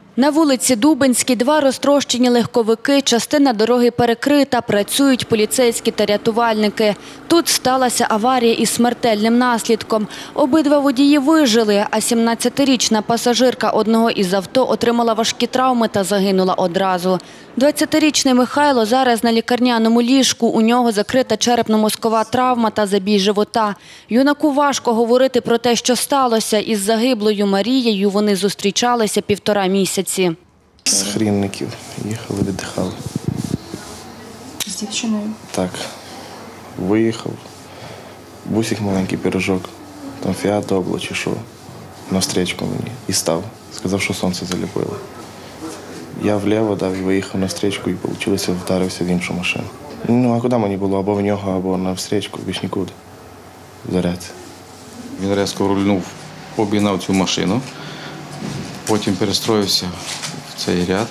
На вулиці Дубенській два розтрощені легковики, частина дороги перекрита, працюють поліцейські та рятувальники. Тут сталася аварія із смертельним наслідком. Обидва водії вижили, а 17-річна пасажирка одного із авто отримала важкі травми та загинула одразу. 20-річний Михайло зараз на лікарняному ліжку, у нього закрита черепно-мозкова травма та забій живота. Юнаку важко говорити про те, що сталося. Із загиблою Марією вони зустрічалися 1,5 місяці. З Хрінників їхали, віддихали. З дівчиною? Так. Виїхав. Бусик маленький пирожок. Там Фіат Добло чи що. Навстрічку мені. І став. Сказав, що сонце заліпило. Я вліво дав і виїхав навстрічку і вийшло, вдарився в іншу машину. Ну, а куди мені було? Або в нього, або навстрічку, більш нікуди. Зарядці. Він різко рульнув, обігнав цю машину, потім перестроївся в цей ряд,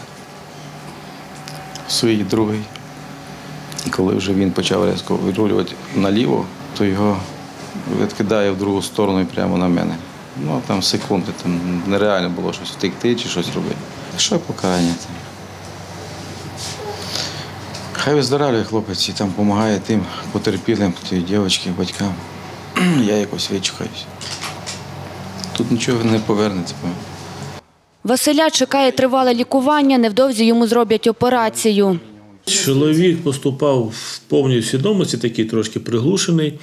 в свій другий. І коли вже він почав різко вирулювати наліво, то його відкидає в другу сторону і прямо на мене. Ну, там секунди, там нереально було щось втекти чи щось робити. Що покарання там? Хай виздоравлює хлопець і там допомагає тим потерпілим, тій дівчинці, батькам. Я якось вичухаюсь. Тут нічого не повернеться. Василя чекає тривале лікування, невдовзі йому зроблять операцію. Чоловік поступав в повній свідомості, такий трошки приглушений.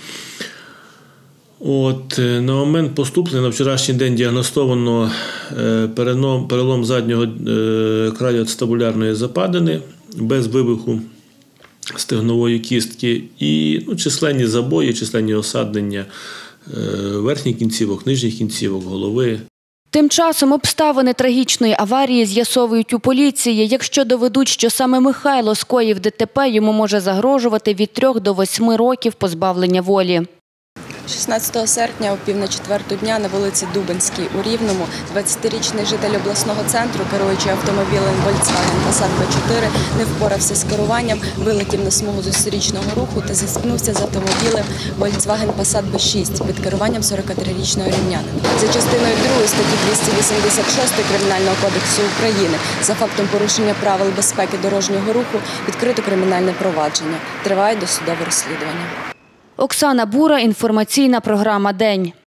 На момент поступлення на вчорашній день діагностовано перелом заднього краю ацетабулярної западини без вибуху стегнової кістки і численні забої, численні осаднення верхніх кінцівок, нижніх кінцівок, голови. Тим часом обставини трагічної аварії з'ясовують у поліції. Якщо доведуть, що саме Михайло скоїв ДТП, йому може загрожувати від 3 до 8 років позбавлення волі. 16 серпня о 3:45 дня на вулиці Дубенській у Рівному 20-річний житель обласного центру, керуючи автомобілем Volkswagen Passat B4, не впорався з керуванням, вилетів на смугу зустрічного руху та зіткнувся з автомобілем Volkswagen Passat B6 під керуванням 43-річного рівнянина. За частиною 2 статті 286 Кримінального кодексу України за фактом порушення правил безпеки дорожнього руху відкрито кримінальне провадження. Триває досудове розслідування. Оксана Бура, інформаційна програма «День».